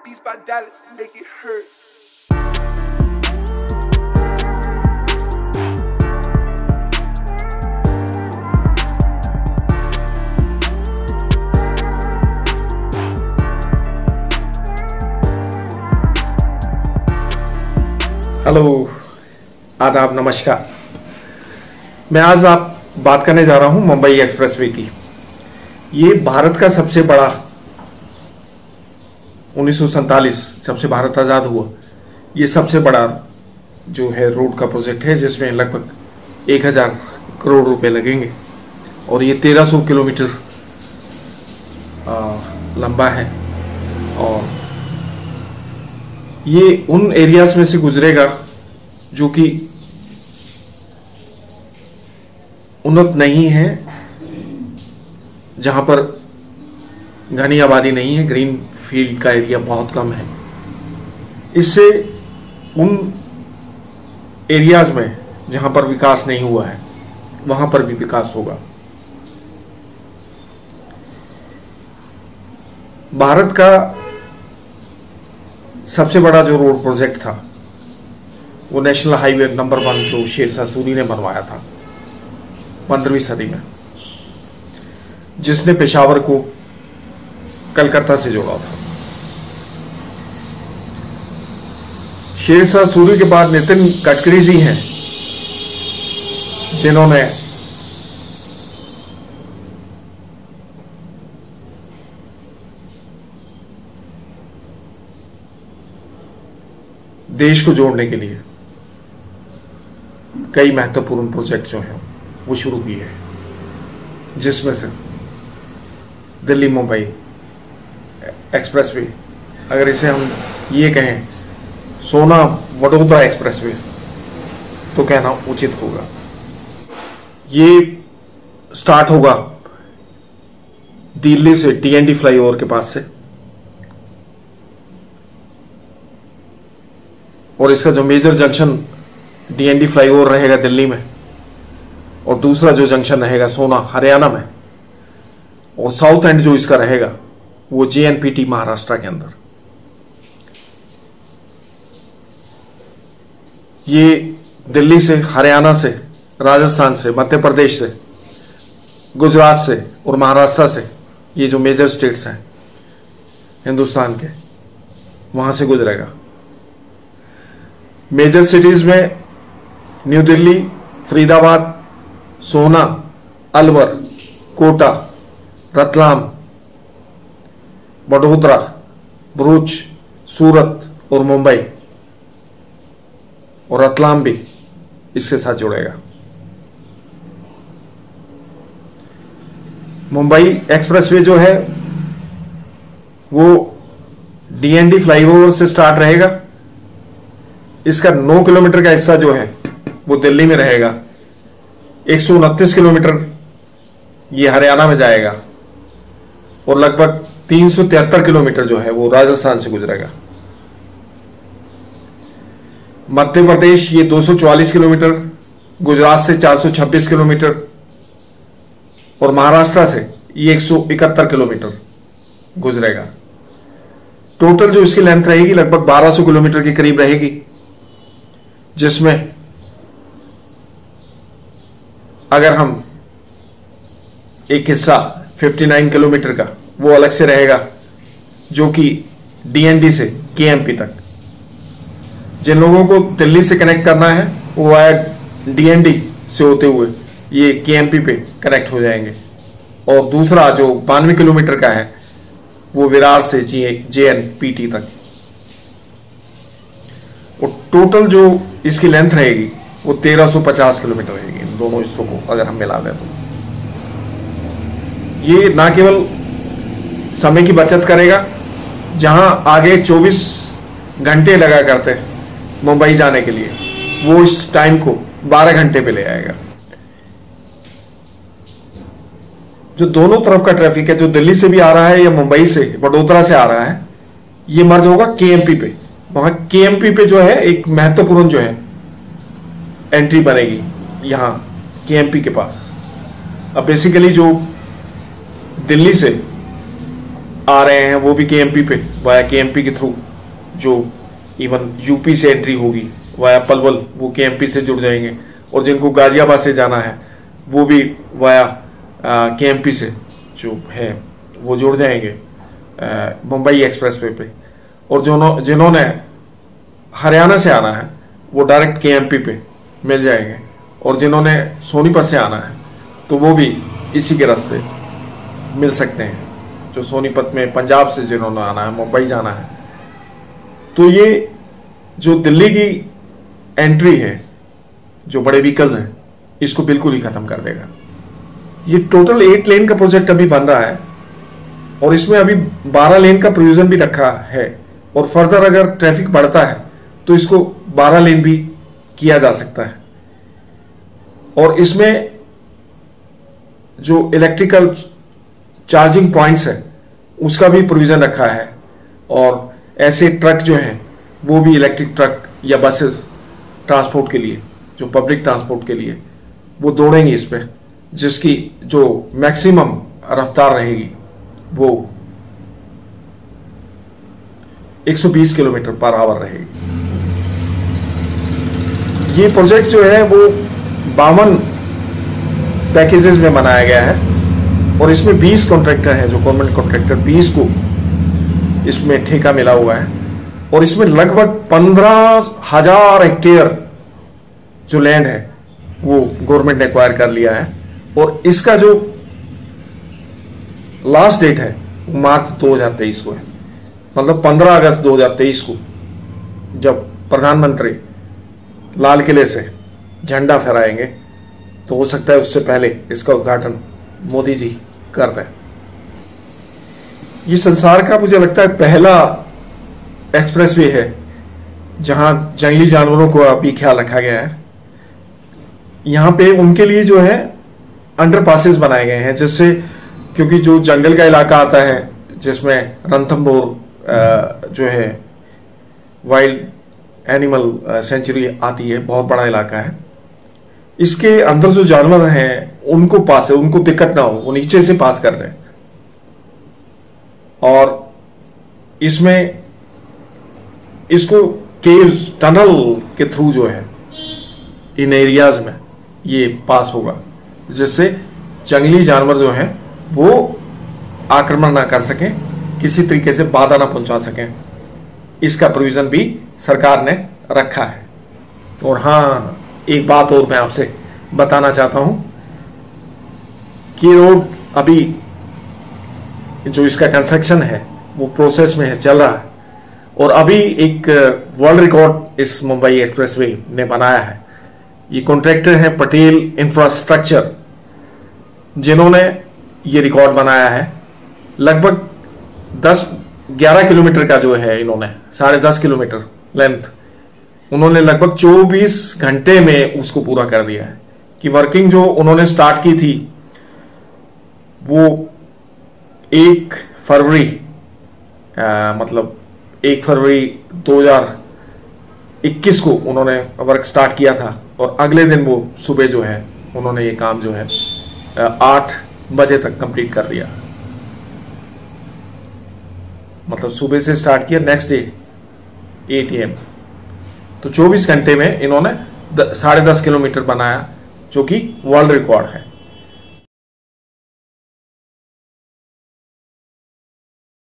Beats by Dallas, make it hurt. Hello, आदाब, नमस्कार। मैं आज बात करने जा रहा हूं मुंबई एक्सप्रेसवे की। ये भारत का सबसे बड़ा 1947 जब से भारत आज़ाद हुआ, ये सबसे बड़ा जो है रोड का प्रोजेक्ट है, जिसमें लगभग 1000 करोड़ रुपए लगेंगे और ये 1300 किलोमीटर लंबा है। और ये उन एरियाज में से गुजरेगा जो कि उन्नत नहीं है, जहां पर घनी आबादी नहीं है, ग्रीन फील्ड का एरिया बहुत कम है। इससे उन एरियाज में जहां पर विकास नहीं हुआ है वहां पर भी विकास होगा। भारत का सबसे बड़ा जो रोड प्रोजेक्ट था वो नेशनल हाईवे नंबर 1 जो शेरशाह सूरी ने बनवाया था 15वीं सदी में, जिसने पेशावर को कलकत्ता से जोड़ा था। शेरशाह सूरी के बाद नितिन गडकरी जी हैं, जिन्होंने देश को जोड़ने के लिए कई महत्वपूर्ण प्रोजेक्ट जो हैं वो शुरू किए हैं, जिसमें से दिल्ली मुंबई एक्सप्रेसवे, अगर इसे हम ये कहें सोना वडोदरा एक्सप्रेसवे तो कहना उचित होगा। ये स्टार्ट होगा दिल्ली से टीएनडी फ्लाईओवर के पास से, और इसका जो मेजर जंक्शन डीएनडी फ्लाईओवर रहेगा दिल्ली में, और दूसरा जो जंक्शन रहेगा सोना हरियाणा में, और साउथ एंड जो इसका रहेगा वो जेएनपीटी महाराष्ट्र के अंदर। ये दिल्ली से, हरियाणा से, राजस्थान से, मध्य प्रदेश से, गुजरात से और महाराष्ट्र से, ये जो मेजर स्टेट्स हैं हिंदुस्तान के, वहां से गुजरेगा। मेजर सिटीज में न्यू दिल्ली, फरीदाबाद, सोहना, अलवर, कोटा, रतलाम, वडोदरा, भरूच, सूरत और मुंबई, और रतलाम भी इसके साथ जुड़ेगा। मुंबई एक्सप्रेसवे जो है वो डीएनडी फ्लाईओवर से स्टार्ट रहेगा। इसका 9 किलोमीटर का हिस्सा जो है वो दिल्ली में रहेगा, 129 किलोमीटर ये हरियाणा में जाएगा, और लगभग 373 किलोमीटर जो है वो राजस्थान से गुजरेगा। मध्य प्रदेश ये 244 किलोमीटर, गुजरात से 426 किलोमीटर, और महाराष्ट्र से ये 171 किलोमीटर गुजरेगा। टोटल जो इसकी लेंथ रहेगी लगभग 1200 किलोमीटर के करीब रहेगी, जिसमें अगर हम एक हिस्सा 59 किलोमीटर का वो अलग से रहेगा, जो कि डीएनडी से केएमपी तक। जिन लोगों को दिल्ली से कनेक्ट करना है वो आया डीएनडी से होते हुए ये केएमपी पे कनेक्ट हो जाएंगे, और दूसरा जो 92 किलोमीटर का है वो विरार से जेएनपीटी तक। और टोटल जो इसकी लेंथ रहेगी वो 1350 किलोमीटर रहेगी, इन दोनों हिस्सों को अगर हम मिला दें तो। ये ना केवल समय की बचत करेगा, जहां आगे 24 घंटे लगा करते मुंबई जाने के लिए, वो इस टाइम को 12 घंटे पे ले आएगा। जो दोनों तरफ का ट्रैफिक है, जो दिल्ली से भी आ रहा है या मुंबई से, वडोदरा से आ रहा है, ये मर्ज होगा केएमपी पे। वहां केएमपी पे जो है एक महत्वपूर्ण जो है एंट्री बनेगी यहां केएमपी के पास। अब बेसिकली जो दिल्ली से आ रहे हैं वो भी केएमपी पे, वाया केएमपी के थ्रू। जो इवन यूपी से एंट्री होगी वाया पलवल, वो केएमपी से जुड़ जाएंगे। और जिनको गाजियाबाद से जाना है वो भी वाया केएमपी से जो है वो जुड़ जाएंगे मुंबई एक्सप्रेसवे पे। और जिन्होंने हरियाणा से आना है वो डायरेक्ट केएमपी पे मिल जाएंगे। और जिन्होंने सोनीपत से आना है तो वो भी इसी के रास्ते मिल सकते हैं। जो सोनीपत में पंजाब से जिन्होंने आना है, मुंबई जाना है, तो ये जो दिल्ली की एंट्री है, जो बड़े व्हीकल्स हैं, इसको बिल्कुल ही खत्म कर देगा। ये टोटल 8 लेन का प्रोजेक्ट अभी बन रहा है और इसमें अभी 12 लेन का प्रोविजन भी रखा है। और फर्दर अगर ट्रैफिक बढ़ता है तो इसको 12 लेन भी किया जा सकता है। और इसमें जो इलेक्ट्रिकल चार्जिंग पॉइंट्स है उसका भी प्रोविजन रखा है। और ऐसे ट्रक जो हैं वो भी इलेक्ट्रिक ट्रक या बसेस ट्रांसपोर्ट के लिए, जो पब्लिक ट्रांसपोर्ट के लिए, वो दौड़ेंगी इस पे, जिसकी जो मैक्सिमम रफ्तार रहेगी वो 120 किलोमीटर पर आवर रहेगी। ये प्रोजेक्ट जो है वो 52 पैकेजेस में बनाया गया है और इसमें 20 कॉन्ट्रैक्टर हैं, जो गवर्नमेंट कॉन्ट्रैक्टर 20 को इसमें ठेका मिला हुआ है। और इसमें लगभग 15,000 हेक्टेयर जो लैंड है वो गवर्नमेंट ने एक्वायर कर लिया है। और इसका जो लास्ट डेट है वो मार्च 2023 को है। मतलब 15 अगस्त 2023 को जब प्रधानमंत्री लाल किले से झंडा फहराएंगे तो हो सकता है उससे पहले इसका उद्घाटन मोदी जी कर दें। ये संसार का मुझे लगता है पहला एक्सप्रेसवे है जहां जंगली जानवरों को अभी ख्याल रखा गया है। यहां पे उनके लिए जो है अंडरपासेस बनाए गए हैं, जिससे, क्योंकि जो जंगल का इलाका आता है जिसमें रणथंभौर जो है वाइल्ड एनिमल सेंचुरी आती है, बहुत बड़ा इलाका है, इसके अंदर जो जानवर हैं उनको पास है, उनको दिक्कत ना हो, वो नीचे से पास कर रहे हैं। और इसमें इसको केव्स, टनल के थ्रू जो है इन एरियाज में ये पास होगा, जिससे जंगली जानवर जो हैं वो आक्रमण ना कर सकें, किसी तरीके से बाधा ना पहुंचा सकें। इसका प्रोविजन भी सरकार ने रखा है। और हाँ, एक बात और मैं आपसे बताना चाहता हूं कि रोड अभी जो इसका कंस्ट्रक्शन है वो प्रोसेस में है, चल रहा है। और अभी एक वर्ल्ड रिकॉर्ड इस मुंबई एक्सप्रेसवे ने बनाया है। ये कॉन्ट्रैक्टर है पटेल इंफ्रास्ट्रक्चर, जिन्होंने ये रिकॉर्ड बनाया है। लगभग 11 किलोमीटर का जो है, इन्होंने 10.5 किलोमीटर लेंथ, उन्होंने लगभग 24 घंटे में उसको पूरा कर दिया है। कि वर्किंग जो उन्होंने स्टार्ट की थी वो 1 फरवरी 2021 को उन्होंने वर्क स्टार्ट किया था। और अगले दिन वो सुबह जो है उन्होंने ये काम जो है 8 बजे तक कंप्लीट कर दिया। मतलब सुबह से स्टार्ट किया, नेक्स्ट डे 8 AM। तो 24 घंटे में इन्होंने 10.5 किलोमीटर बनाया, जो कि वर्ल्ड रिकॉर्ड है।